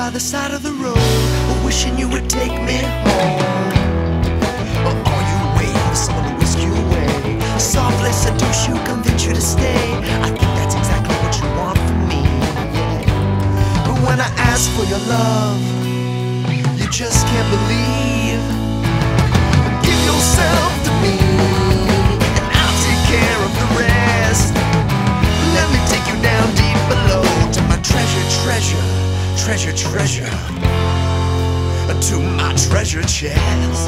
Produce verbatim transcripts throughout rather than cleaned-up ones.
by the side of the road, wishing you would take me home. Or are you waiting for someone to whisk you away, softly seduce you, convince you to stay? I think that's exactly what you want from me, yeah. But when I ask for your love, you just can't believe. Give yourself to me, and I'll take care of the rest. Let me take you down deep below to my treasure, treasure, treasure, treasure, to my treasure chest.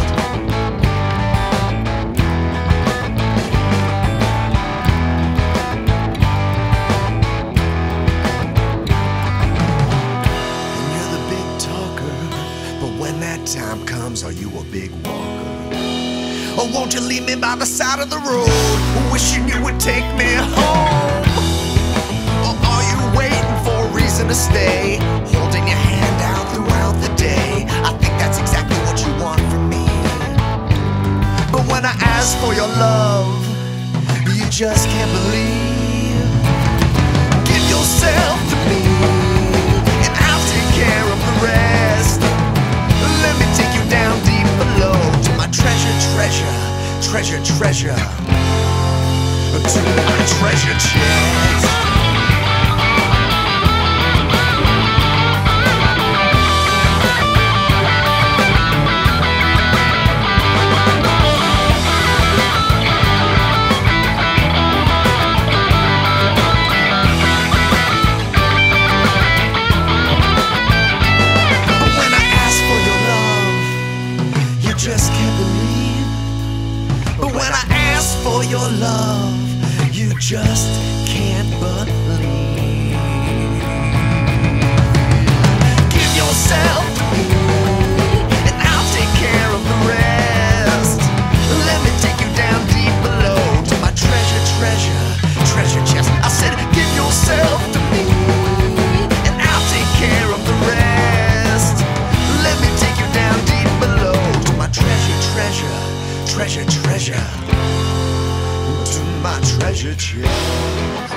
And you're the big talker, but when that time comes, are you a big walker? Or won't you leave me by the side of the road, wishing you would take me home? Or are you waiting for a reason to stay, holding your hand out throughout the day? I think that's exactly what you want from me. But when I ask for your love, you just can't believe. Give yourself to me, and I'll take care of the rest. Let me take you down deep below to my treasure, treasure, treasure, treasure, to my treasure chest. Just can't believe. But when I ask for your love, you just can't believe. Give yourself to me, and I'll take care of the rest. Let me take you down deep below to my treasure, treasure, treasure chest. I said, give yourself to me, and I'll take care of the rest. Let me take you down deep below to my treasure, treasure, treasure, treasure, to my treasure chest.